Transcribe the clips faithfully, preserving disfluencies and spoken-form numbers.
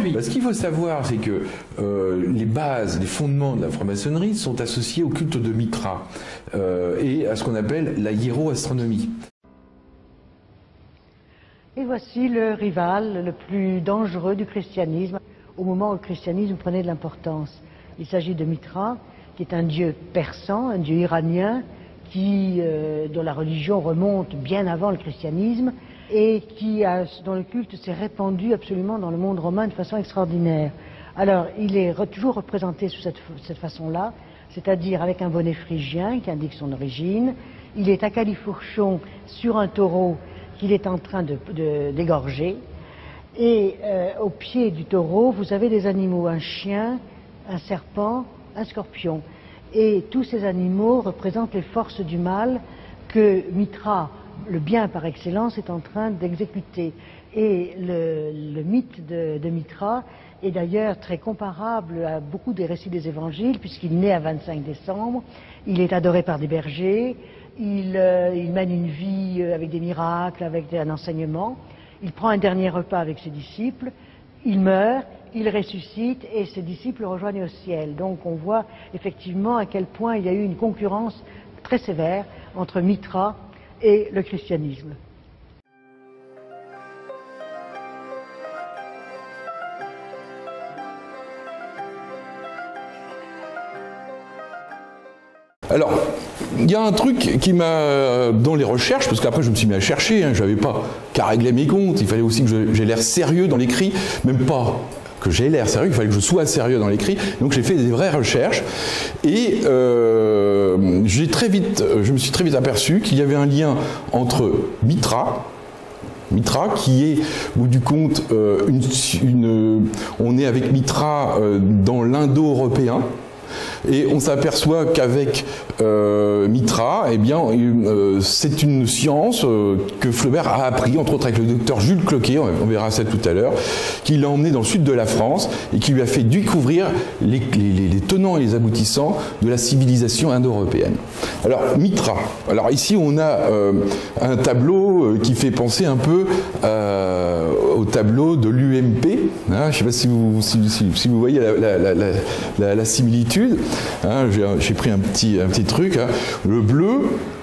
franc-maçonnerie. Bah, ce qu'il faut savoir, c'est que euh, les bases, les fondements de la franc-maçonnerie sont associés au culte de Mitra euh, et à ce qu'on appelle la hiéroastronomie. Et voici le rival le plus dangereux du christianisme, au moment où le christianisme prenait de l'importance. Il s'agit de Mitra, qui est un dieu persan, un dieu iranien, qui, euh, dont la religion remonte bien avant le christianisme, et qui a, dont le culte s'est répandu absolument dans le monde romain de façon extraordinaire. Alors, il est re, toujours représenté sous cette, cette façon-là, c'est-à-dire avec un bonnet phrygien qui indique son origine. Il est à califourchon sur un taureau qu'il est en train de, de, d'égorger. Et euh, au pied du taureau, vous avez des animaux, un chien, un serpent, un scorpion. Et tous ces animaux représentent les forces du mal que Mitra, le bien par excellence, est en train d'exécuter. Et le, le mythe de, de Mitra est d'ailleurs très comparable à beaucoup des récits des évangiles, puisqu'il naît à vingt-cinq décembre, il est adoré par des bergers, il, euh, il mène une vie avec des miracles, avec un enseignement, il prend un dernier repas avec ses disciples, il meurt, il ressuscite et ses disciples le rejoignent au ciel. Donc on voit effectivement à quel point il y a eu une concurrence très sévère entre Mitra et le christianisme. Alors, il y a un truc qui m'a, dans les recherches, parce qu'après je me suis mis à chercher, hein, je n'avais pas qu'à régler mes comptes, il fallait aussi que j'ai l'air sérieux dans l'écrit, même pas que j'ai l'air sérieux, il fallait que je sois sérieux dans l'écrit, donc j'ai fait des vraies recherches, et euh, j'ai très vite, je me suis très vite aperçu qu'il y avait un lien entre Mitra, Mitra qui est, au bout du compte, euh, une, une, on est avec Mitra euh, dans l'indo-européen, et on s'aperçoit qu'avec euh, Mitra, eh bien, euh, c'est une science euh, que Flaubert a appris, entre autres avec le docteur Jules Cloquet, on verra ça tout à l'heure, qui l'a emmené dans le sud de la France et qui lui a fait découvrir les, les, les tenants et les aboutissants de la civilisation indo-européenne. Alors, Mitra. Alors ici, on a euh, un tableau qui fait penser un peu euh, au tableau de l'U M P. Hein, je ne sais pas si vous, si, si, si vous voyez la, la, la, la, la, la similitude. Hein, j'ai pris un petit, un petit truc. Hein. Le bleu,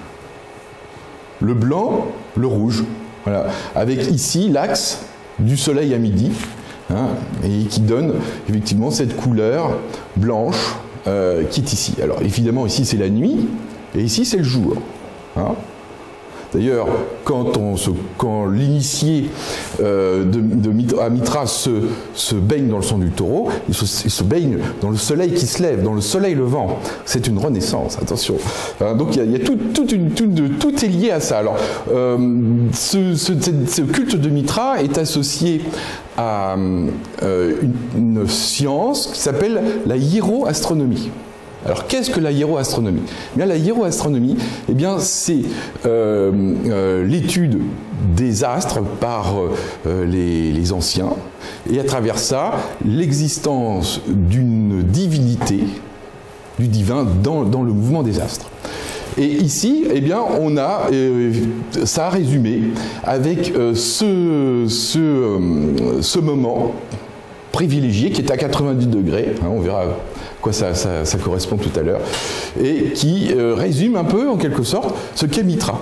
le blanc, le rouge. Voilà. Avec ici l'axe du soleil à midi, hein, et qui donne effectivement cette couleur blanche euh, qui est ici. Alors évidemment ici c'est la nuit et ici c'est le jour. Hein. D'ailleurs, quand, on se, quand l'initié euh, de, de, à Mitra se, se baigne dans le sang du taureau, il se, il se baigne dans le soleil qui se lève, dans le soleil levant. C'est une renaissance, attention. Hein, donc il y a, il y a tout, tout, une, tout, de, tout est lié à ça. Alors, euh, ce, ce, ce culte de Mitra est associé à euh, une, une science qui s'appelle la hiéroastronomie. Alors, qu'est-ce que la hiéroastronomie ? Eh bien, la hiéroastronomie, eh bien, c'est euh, euh, l'étude des astres par euh, les, les anciens, et à travers ça, l'existence d'une divinité, du divin, dans, dans le mouvement des astres. Et ici, eh bien, on a euh, ça résumé avec euh, ce, ce, euh, ce moment privilégié qui est à quatre-vingt-dix degrés, hein, on verra quoi ça, ça, ça correspond tout à l'heure, et qui euh, résume un peu, en quelque sorte, ce qu'est Mitra.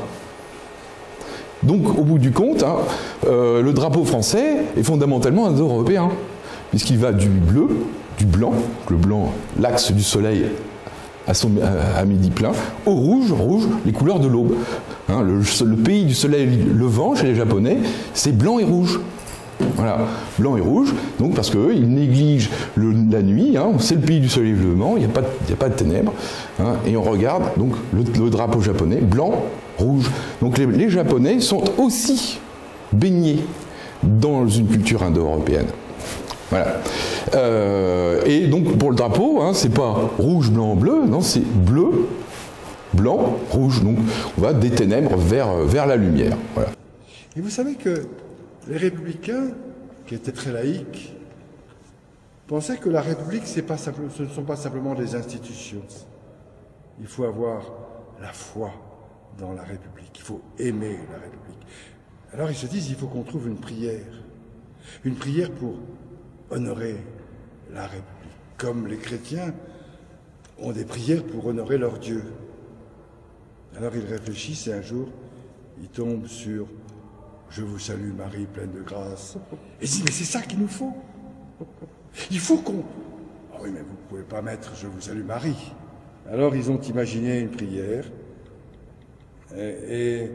Donc, au bout du compte, hein, euh, le drapeau français est fondamentalement indo-européen, puisqu'il va du bleu, du blanc, le blanc, l'axe du soleil à, son, à, à midi plein, au rouge, rouge, les couleurs de l'aube. Hein, le, le pays du soleil levant, chez les Japonais, c'est blanc et rouge. Voilà, blanc et rouge, donc parce qu'eux, ils négligent le, la nuit, hein, c'est le pays du soleil levant, il n'y a, a pas de ténèbres, hein, et on regarde donc le, le drapeau japonais, blanc, rouge. Donc les, les Japonais sont aussi baignés dans une culture indo-européenne. Voilà. Euh, et donc pour le drapeau, hein, c'est pas rouge, blanc, bleu, non, c'est bleu, blanc, rouge. Donc on va des ténèbres vers, vers la lumière. Voilà. Et vous savez que les républicains, qui étaient très laïcs, pensaient que la République, c'est pas simple, ce ne sont pas simplement des institutions. Il faut avoir la foi dans la République, il faut aimer la République. Alors ils se disent, il faut qu'on trouve une prière. Une prière pour honorer la République, comme les chrétiens ont des prières pour honorer leur Dieu. Alors ils réfléchissent et un jour, ils tombent sur « Je vous salue Marie, pleine de grâce ». Et ils disent « Mais c'est ça qu'il nous faut. Il faut qu'on... » Ah oui, mais vous ne pouvez pas mettre « Je vous salue Marie ». Alors ils ont imaginé une prière et, et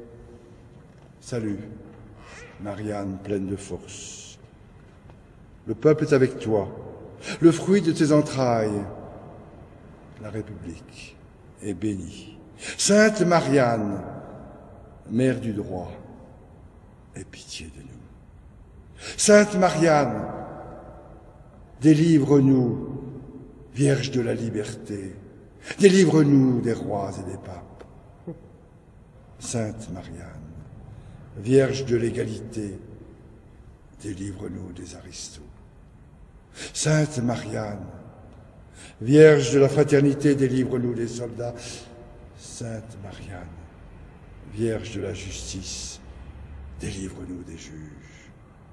« Salut, Marianne, pleine de force. Le peuple est avec toi. Le fruit de tes entrailles, la République, est bénie. Sainte Marianne, mère du droit, aie pitié de nous. Sainte Marianne, délivre-nous, Vierge de la liberté, délivre-nous des rois et des papes. Sainte Marianne, Vierge de l'égalité, délivre-nous des aristos. Sainte Marianne, Vierge de la fraternité, délivre-nous des soldats. Sainte Marianne, Vierge de la justice, délivre-nous des juges.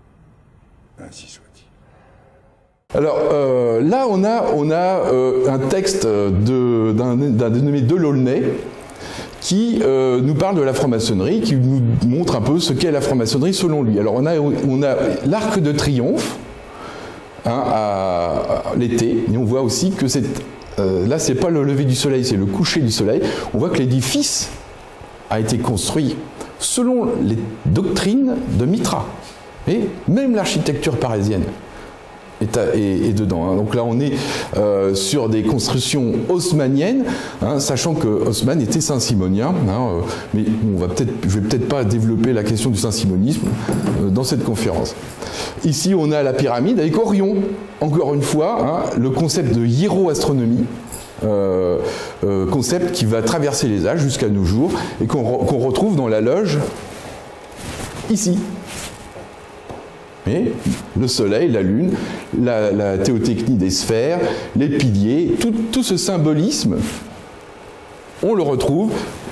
Ainsi soit-il. Alors euh, là, on a, on a euh, un texte d'un dénommé Delaunay qui euh, nous parle de la franc-maçonnerie, qui nous montre un peu ce qu'est la franc-maçonnerie selon lui. Alors on a, on a l'Arc de Triomphe, Hein, à, à l'été, et on voit aussi que c'est euh, là c'est pas le lever du soleil, c'est le coucher du soleil. On voit que l'édifice a été construit selon les doctrines de Mitra, et même l'architecture parisienne est, à, est, est dedans. Hein. Donc là on est euh, sur des constructions haussmanniennes, hein, sachant que Haussmann était saint-simonien, hein, euh, mais on va peut-être, je vais peut-être pas développer la question du saint-simonisme euh, dans cette conférence. Ici, on a la pyramide avec Orion, encore une fois, hein, le concept de hiéroastronomie, euh, euh, concept qui va traverser les âges jusqu'à nos jours et qu'on re qu'on retrouve dans la loge ici. Et le soleil, la lune, la, la théotechnie des sphères, les piliers, tout, tout ce symbolisme, on le retrouve